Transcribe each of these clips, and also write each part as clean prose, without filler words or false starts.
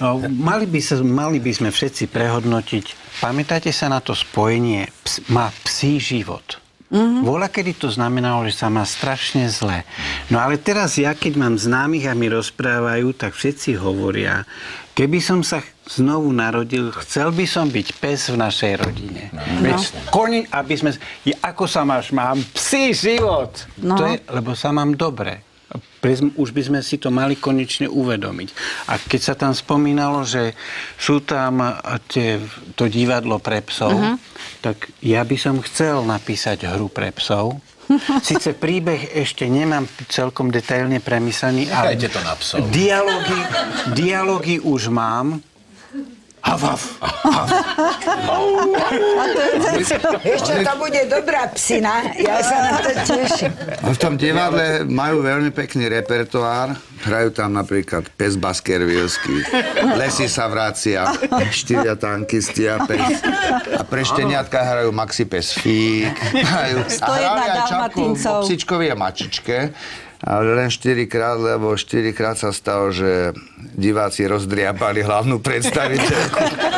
No, mali by sme všetci prehodnotiť. Pamätáte sa na to spojenie má psí život? Voľa, kedy to znamenalo, že sa má strašne zle. No ale teraz ja, keď mám známych a mi rozprávajú, tak všetci hovoria, keby som sa znovu narodil, chcel by som byť pes v našej rodine. No. Koň, aby sme... Ako sa máš? Mám psí život. No. To je, lebo sa mám dobre. Už by sme si to mali konečne uvedomiť. A keď sa tam spomínalo, že sú tam to divadlo pre psov, tak ja by som chcel napísať hru pre psov. Sice príbeh ešte nemám celkom detailne premyslený, ale to na psov. Dialógy už mám. Havaf. Ešte to bude dobrá psina. Ja sa na to teším. V tom divadle majú veľmi pekný repertoár. Hrajú tam napríklad Pes Baskervillský, Lesy sa vracia, 4 tankisti a pes. A pre šteniatka hrajú Maxi Pes Fík. A hrajú aj Čapku Psičkovi a Mačičke. Ale len 4-krát, lebo 4-krát sa stalo, že diváci rozdriabali hlavnú predstaviteľku.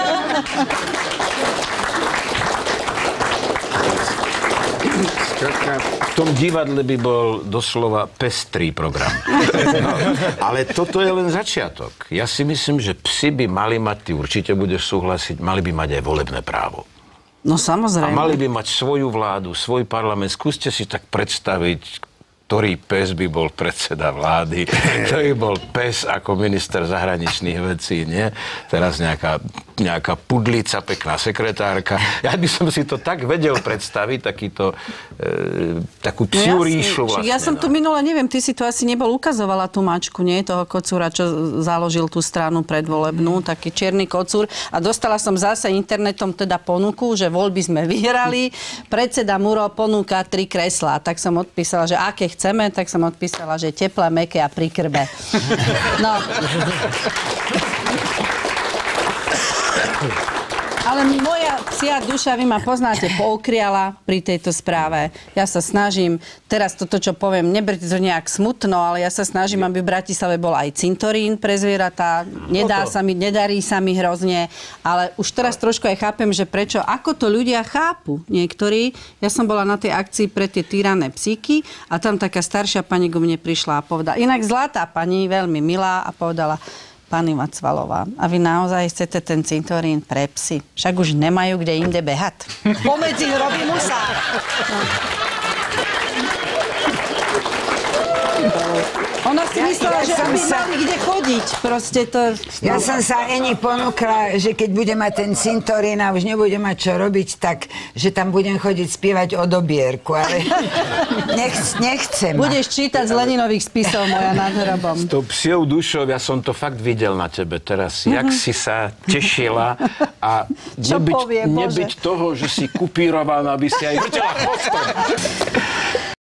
V tom divadle by bol doslova pestrý program. No, ale toto je len začiatok. Ja si myslím, že psi by mali mať, ty určite budeš súhlasiť, mali by mať aj volebné právo. No samozrejme. A mali by mať svoju vládu, svoj parlament. Skúste si tak predstaviť, ktorý pes by bol predseda vlády, ktorý bol pes ako minister zahraničných vecí, nie? Teraz nejaká pudlica, pekná sekretárka. Ja by som si to tak vedel predstaviť, takú psiu ríšu vlastne. Ja som tu minule, neviem, ty si to asi nebol ukazovala tú mačku, nie? Toho kocúra, čo založil tú stranu predvolebnú, taký čierny kocúr. A dostala som zase internetom teda ponuku, že voľby sme vyhrali. Predseda Muro ponúka 3 kreslá. Tak som odpísala, že aké chceme, tak som odpísala, že teplé, mäkké a pri krbe. No. Ale moja psia duša, vy ma poznáte, poukriala pri tejto správe. Ja sa snažím, teraz toto, čo poviem, neberte to nejak smutno, ale ja sa snažím, aby v Bratislave bol aj cintorín pre zvieratá. Nedarí sa mi hrozne, ale už teraz trošku aj chápem, že prečo, ako to ľudia chápu niektorí. Ja som bola na tej akcii pre tie týrané psíky a tam taká staršia pani ku mne prišla a povedala, inak zlatá pani, veľmi milá, a povedala, pani Macvalová, a vy naozaj chcete ten cintorín pre psy? Však už nemajú kde inde behať. Pomedzi hrobí musa. Ona si myslela, že aby mali kde chodiť. Proste to... Ja som sa Eni ponúkla, že keď budem mať ten cintorín a už nebudem mať čo robiť, tak, že tam budem chodiť spievať o dobierku, ale nechcem. Budeš čítať z Leninových spisov, moja nad hrobom. S tou psiou dušou, ja som to fakt videl na tebe teraz. Jak si sa tešila a nebyť toho, že si kupírovaná, aby si aj vrtela chvostom.